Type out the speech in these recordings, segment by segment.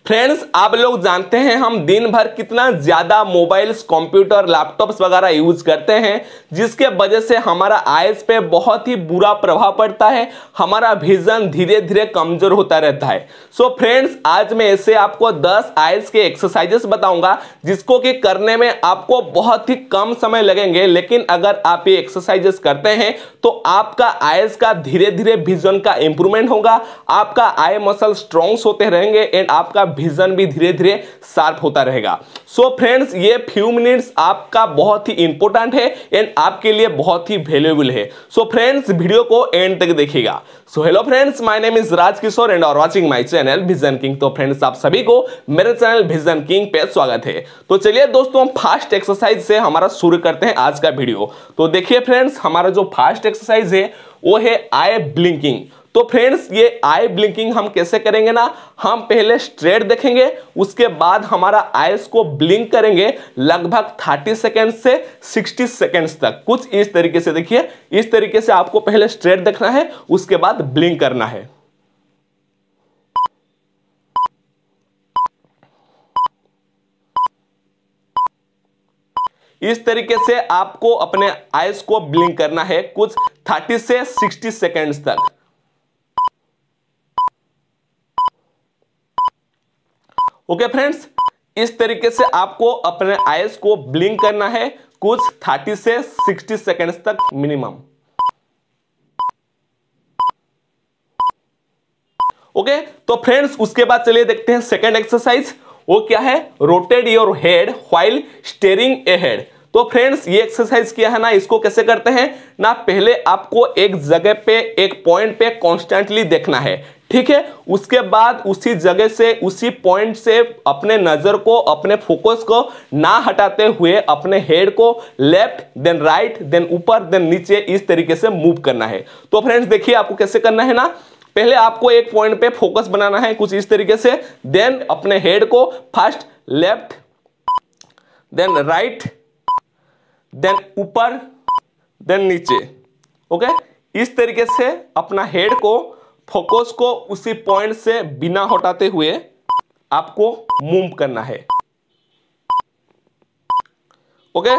Friends, आप लोग जानते हैं हम दिन भर कितना ज्यादा मोबाइल्स, कंप्यूटर, लैपटॉप्स वगैरह यूज करते हैं, जिसके वजह से हमारा आइज पे बहुत ही बुरा प्रभाव पड़ता है। हमारा विजन धीरे धीरे कमजोर होता रहता है। सो फ्रेंड्स, आज मैं ऐसे आपको 10 आइज के एक्सरसाइजेस बताऊंगा जिसको कि करने में आपको बहुत ही कम समय लगेंगे, लेकिन अगर आप ये एक्सरसाइजेस करते हैं तो आपका आइज का धीरे धीरे विजन का इंप्रूवमेंट होगा, आपका आई मसल स्ट्रॉन्ग होते रहेंगे एंड आपका विजन भी धीरे धीरे शार्प होता रहेगा। सो फ्रेंड्स, ये फ्यू मिनट्स आपका बहुत ही इंपॉर्टेंट है एंड आपके लिए बहुत ही वैल्यूएबल है। सो फ्रेंड्स, वीडियो को एंड तक देखिएगा। So hello friends, my name is Raj Kishore and are watching my channel vision king. तो फ्रेंड्स, आप सभी को मेरे चैनल विजन किंग पे स्वागत है। तो चलिए दोस्तों, हम फास्ट एक्सरसाइज से हमारा शुरू करते हैं आज का वीडियो। तो देखिए फ्रेंड्स, हमारा जो फास्ट एक्सरसाइज है वो है आई ब्लिंकिंग। तो फ्रेंड्स, ये आई ब्लिंकिंग हम कैसे करेंगे ना, हम पहले स्ट्रेट देखेंगे, उसके बाद हमारा आईज को ब्लिंक करेंगे लगभग 30 सेकेंड से 60 सेकेंड्स तक। कुछ इस तरीके से देखिए, इस तरीके से आपको पहले स्ट्रेट देखना है, उसके बाद ब्लिंक करना है। इस तरीके से आपको अपने आईज को ब्लिंक करना है कुछ 30 से 60 सेकेंड्स तक। ओके फ्रेंड्स, इस तरीके से आपको अपने आईज को ब्लिंक करना है कुछ 30 से 60 सेकेंड्स तक मिनिमम। ओके, तो फ्रेंड्स, उसके बाद चलिए देखते हैं सेकेंड एक्सरसाइज। वो क्या है? Rotate your head while staring ahead. तो फ्रेंड्स, ये एक्सरसाइज किया है ना, इसको कैसे करते हैं ना, पहले आपको एक जगह पे, एक पॉइंट पे कॉन्स्टेंटली देखना है, ठीक है। उसके बाद उसी जगह से, उसी पॉइंट से अपने नजर को, अपने फोकस को ना हटाते हुए अपने हेड को लेफ्ट देन राइट देन ऊपर देन नीचे इस तरीके से मूव करना है। तो फ्रेंड्स देखिए, आपको कैसे करना है ना, पहले आपको एक पॉइंट पे फोकस बनाना है कुछ इस तरीके से, देन अपने हेड को first left then right then ऊपर देन नीचे। ओके, इस तरीके से अपना हेड को, फोकस को उसी पॉइंट से बिना हटाते हुए आपको मूव करना है। ओके,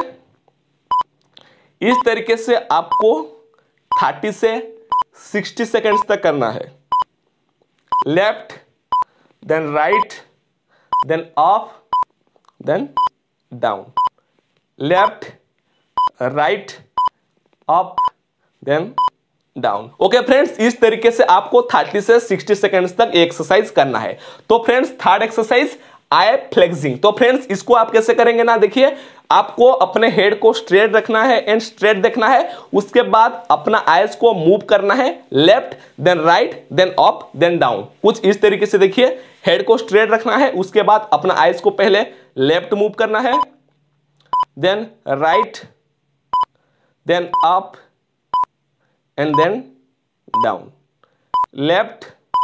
इस तरीके से आपको 30 से 60 सेकेंड्स तक करना है। Left then right then up then down, left right up then down. Okay friends, इस तरीके से आपको 30 से 60 सेकेंड्स तक एक्सरसाइज करना है। तो friends, third exercise eye flexing. तो फ्रेंड्स, इसको आप कैसे करेंगे ना, देखिए, आपको अपने हेड को स्ट्रेट रखना है एंड स्ट्रेट देखना है, उसके बाद अपना आईज को मूव करना है left then right then up then down. कुछ इस तरीके से देखिए, हेड को स्ट्रेट रखना है, उसके बाद अपना आईज को पहले लेफ्ट मूव करना है, then right then up and then down, left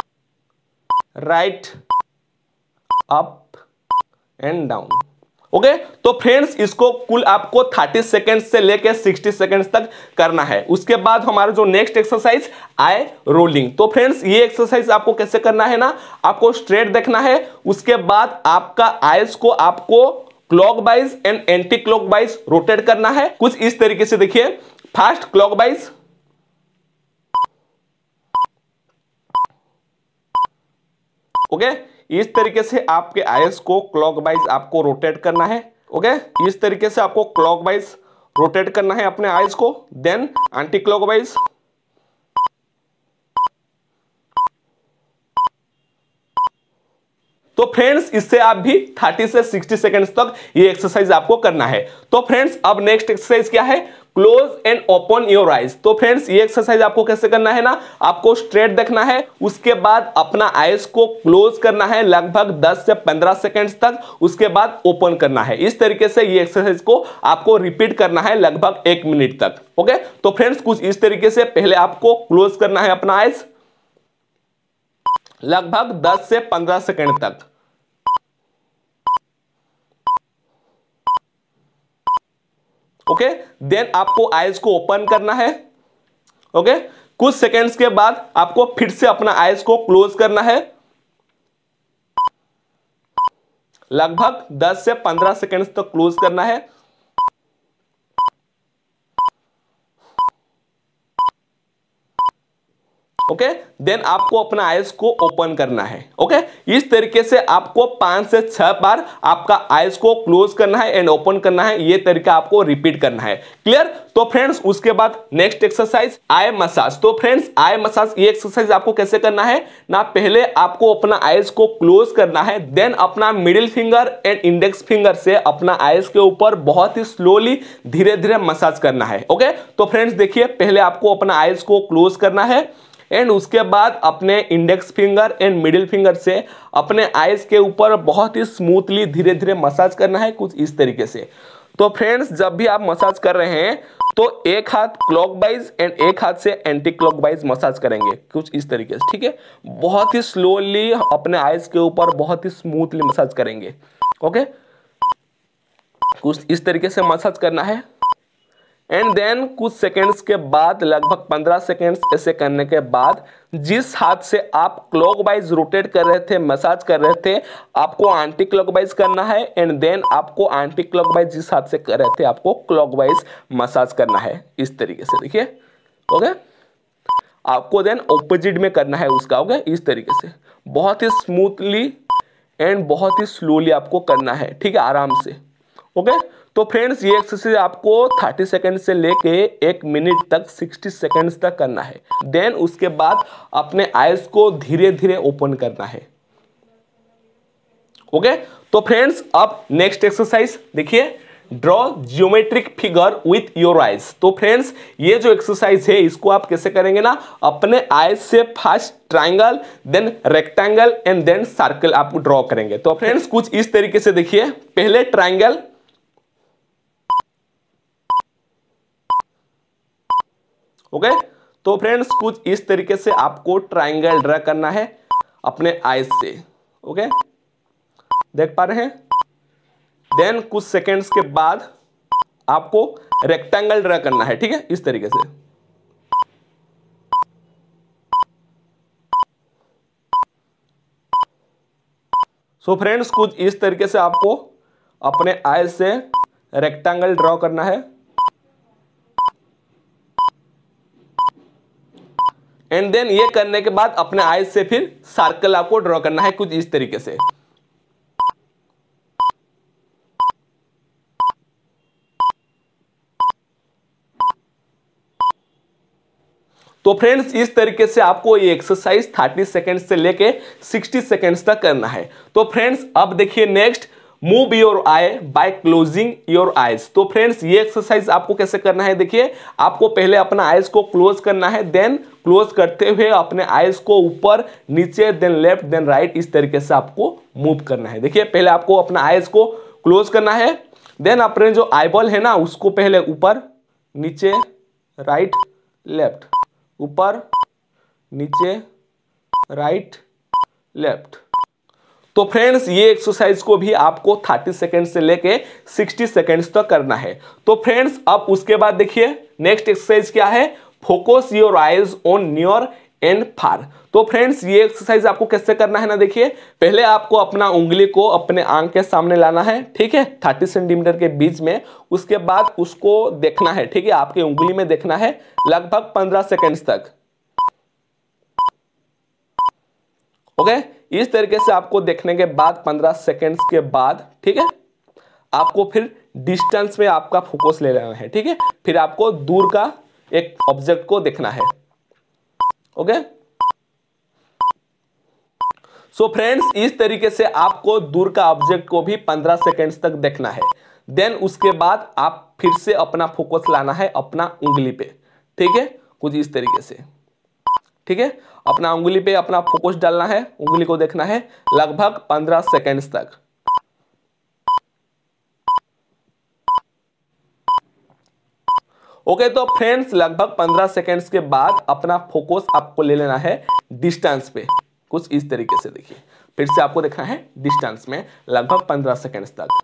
right up and down. Okay, तो फ्रेंड्स, इसको कुल आपको 30 सेकेंड से लेकर 60 सेकेंड्स तक करना है। उसके बाद हमारा जो नेक्स्ट एक्सरसाइज आई रोलिंग। तो फ्रेंड्स, ये एक्सरसाइज आपको कैसे करना है ना, आपको स्ट्रेट देखना है, उसके बाद आपका आईज को आपको clockwise and anti clockwise rotate करना है कुछ इस तरीके से। देखिए, फर्स्ट क्लॉकवाइज, ओके, इस तरीके से आपके आईज को क्लॉकवाइज आपको रोटेट करना है। ओके, इस तरीके से आपको क्लॉकवाइज रोटेट करना है अपने आईज को, देन एंटी क्लॉकवाइज। तो फ्रेंड्स, इससे आप भी 30 से 60 सेकेंड्स तक ये एक्सरसाइज आपको करना है। तो फ्रेंड्स, अब नेक्स्ट एक्सरसाइज क्या है? Close and open your eyes. तो फ्रेंड्स, ये एक्सरसाइज आपको कैसे करना है ना, आपको स्ट्रेट देखना है, उसके बाद अपना आइज को क्लोज करना है लगभग 10 से 15 सेकेंड्स तक, उसके बाद ओपन करना है। इस तरीके से ये एक्सरसाइज को आपको रिपीट करना है लगभग 1 मिनट तक। ओके, तो फ्रेंड्स, कुछ इस तरीके से पहले आपको क्लोज करना है अपना आइज लगभग 10 से 15 सेकेंड तक। ओके, देन आपको आईज को ओपन करना है। ओके, कुछ सेकेंड्स के बाद आपको फिर से अपना आईज को क्लोज करना है। लगभग 10 से 15 सेकंड्स तक क्लोज करना है। ओके, देन आपको अपना आइज को ओपन करना है। ओके, इस तरीके से आपको 5 से 6 बार आपका आइज को क्लोज करना है एंड ओपन करना है। ये तरीका आपको रिपीट करना है। क्लियर? तो फ्रेंड्स उसके बाद नेक्स्ट एक्सरसाइज आई मसाज। तो फ्रेंड्स आई मसाज, ये एक्सरसाइज आपको कैसे करना है ना, पहले आपको अपना आइज को क्लोज करना है, देन अपना middle finger and index finger से अपना आइज के ऊपर बहुत ही स्लोली धीरे धीरे मसाज करना है। ओके, तो फ्रेंड्स देखिए, पहले आपको अपना आइज को क्लोज करना है एंड उसके बाद अपने index finger and middle finger से अपने आइज के ऊपर बहुत ही स्मूथली धीरे धीरे मसाज करना है, कुछ इस तरीके से। तो फ्रेंड्स जब भी आप मसाज कर रहे हैं तो एक हाथ क्लॉकवाइज एंड एक हाथ से एंटी क्लॉकवाइज मसाज करेंगे, कुछ इस तरीके से। ठीक है, बहुत ही स्लोली अपने आइज के ऊपर बहुत ही स्मूथली मसाज करेंगे। ओके, कुछ इस तरीके से मसाज करना है एंड देन कुछ सेकंड्स के बाद, लगभग 15 सेकंड्स ऐसे करने के बाद, जिस हाथ से आप क्लॉकवाइज रोटेट कर रहे थे, मसाज कर रहे थे, आपको एंटी क्लॉकवाइज करना है एंड देन आपको एंटी क्लॉकवाइज जिस हाथ से कर रहे थे आपको क्लॉकवाइज मसाज करना है, इस तरीके से। देखिए, ओके, आपको देन ऑपोजिट में करना है उसका। ओके, इस तरीके से बहुत ही स्मूथली एंड बहुत ही स्लोली आपको करना है। ठीक है, आराम से। ओके, तो फ्रेंड्स ये एक्सरसाइज आपको 30 सेकंड से लेके 1 मिनट तक 60 सेकंड्स तक करना है। देन उसके बाद अपने आइज को धीरे धीरे ओपन करना है। ओके, तो फ्रेंड्स अब नेक्स्ट एक्सरसाइज देखिए, draw geometric figure with your eyes. तो फ्रेंड्स ये जो एक्सरसाइज है इसको आप कैसे करेंगे ना, अपने आइज से first triangle, then rectangle and then circle आप ड्रॉ करेंगे। तो फ्रेंड्स कुछ इस तरीके से देखिए, पहले ट्राइंगल, ओके, तो फ्रेंड्स कुछ इस तरीके से आपको ट्राइंगल ड्रा करना है अपने आइज से। ओके, देख पा रहे हैं? देन कुछ सेकंड्स के बाद आपको रेक्टेंगल ड्रा करना है। ठीक है, इस तरीके से। सो फ्रेंड्स कुछ इस तरीके से आपको अपने आइज से रेक्टेंगल ड्रॉ करना है एंड देन ये करने के बाद अपने आइज से फिर सर्कल आपको ड्रॉ करना है, कुछ इस तरीके से। तो फ्रेंड्स इस तरीके से आपको ये एक्सरसाइज 30 सेकंड से लेके 60 सेकंड्स तक करना है। तो फ्रेंड्स अब देखिए next, move your eye by closing your eyes. तो फ्रेंड्स ये एक्सरसाइज आपको कैसे करना है, देखिए, आपको पहले अपना आइज को क्लोज करना है, देन क्लोज करते हुए अपने आइज को ऊपर नीचे, देन लेफ्ट, देन राइट, इस तरीके से आपको मूव करना है। देखिए, पहले आपको अपना आइज को क्लोज करना है, देन अपने जो आईबॉल है ना उसको पहले ऊपर नीचे, राइट लेफ्ट, ऊपर नीचे, राइट लेफ्ट। तो फ्रेंड्स ये एक्सरसाइज को भी आपको 30 सेकंड से लेके 60 सेकंड्स तक करना है। तो फ्रेंड्स अब उसके बाद देखिए नेक्स्ट एक्सरसाइज क्या है, focus your eyes on near and far. तो फ्रेंड्स ये एक्सरसाइज आपको कैसे करना है ना, देखिए, पहले आपको अपना उंगली को अपने आंख के सामने लाना है। ठीक है, 30 सेंटीमीटर के बीच में। उसके बाद उसको देखना है। ठीक है, आपके उंगली में देखना है लगभग 15 सेकंड्स तक। ओके, इस तरीके से आपको देखने के बाद 15 सेकंड्स के बाद, ठीक है, आपको फिर डिस्टेंस में आपका फोकस ले लेना है। ठीक है, फिर आपको दूर का एक ऑब्जेक्ट को देखना है। ओके, सो फ्रेंड्स इस तरीके से आपको दूर का ऑब्जेक्ट को भी 15 सेकंड्स तक देखना है। देन उसके बाद आप फिर से अपना फोकस लाना है अपना उंगली पे। ठीक है, कुछ इस तरीके से। ठीक है, अपना उंगली पे अपना फोकस डालना है, उंगली को देखना है लगभग 15 सेकंड्स तक। ओके, तो फ्रेंड्स लगभग 15 सेकंड्स के बाद अपना फोकस आपको ले लेना है डिस्टेंस पे, कुछ इस तरीके से। देखिए, फिर से आपको देखना है डिस्टेंस में लगभग 15 सेकंड्स तक।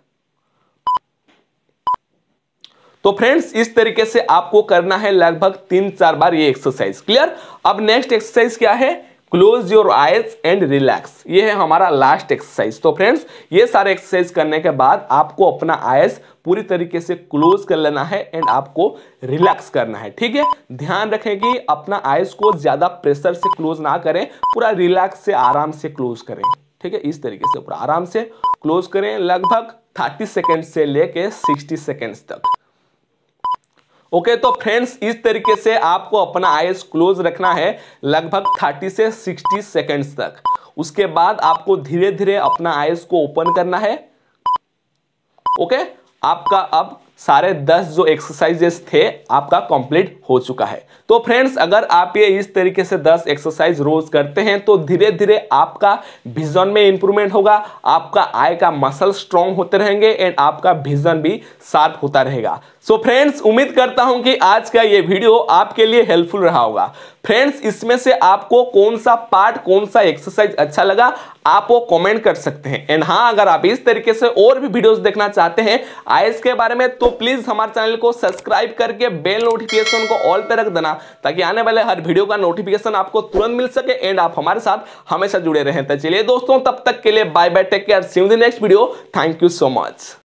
तो फ्रेंड्स इस तरीके से आपको करना है लगभग 3-4 बार ये एक्सरसाइज। क्लियर? अब नेक्स्ट एक्सरसाइज क्या है, close your eyes and relax. ये है हमारा लास्ट एक्सरसाइज। तो फ्रेंड्स ये सारे एक्सरसाइज करने के बाद आपको अपना आइज पूरी तरीके से क्लोज कर लेना है एंड आपको रिलैक्स करना है। ठीक है, ध्यान रखें कि अपना आइज को ज्यादा प्रेशर से क्लोज ना करें, पूरा रिलैक्स से आराम से क्लोज करें। ठीक है, इस तरीके से पूरा आराम से क्लोज करें, लगभग 30 सेकेंड से लेके 60 सेकेंड्स तक। ओके, तो फ्रेंड्स इस तरीके से आपको अपना आइज क्लोज रखना है लगभग 30 से 60 सेकेंड्स तक। उसके बाद आपको धीरे धीरे अपना आइज को ओपन करना है। ओके, आपका अब सारे 10 जो एक्सरसाइजेस थे आपका कंप्लीट हो चुका है। तो फ्रेंड्स अगर आप ये इस तरीके से 10 एक्सरसाइज रोज करते हैं तो धीरे धीरे आपका विजन में इंप्रूवमेंट होगा, आपका आई का मसल स्ट्रांग होते रहेंगे एंड आपका विजन भी शार्प होता रहेगा। सो फ्रेंड्स उम्मीद करता हूं कि आज का ये वीडियो आपके लिए हेल्पफुल रहा होगा। फ्रेंड्स इसमें से आपको कौन सा पार्ट, कौन सा एक्सरसाइज अच्छा लगा आप वो कमेंट कर सकते हैं। एंड हाँ, अगर आप इस तरीके से और भी वीडियोस देखना चाहते हैं आईएएस के बारे में तो प्लीज हमारे चैनल को सब्सक्राइब करके बेल नोटिफिकेशन को ऑल पे रख देना, ताकि आने वाले हर वीडियो का नोटिफिकेशन आपको तुरंत मिल सके एंड आप हमारे साथ हमेशा जुड़े रहें। तो चलिए दोस्तों, तब तक के लिए bye bye, take care, see you in the next video. Thank you so much.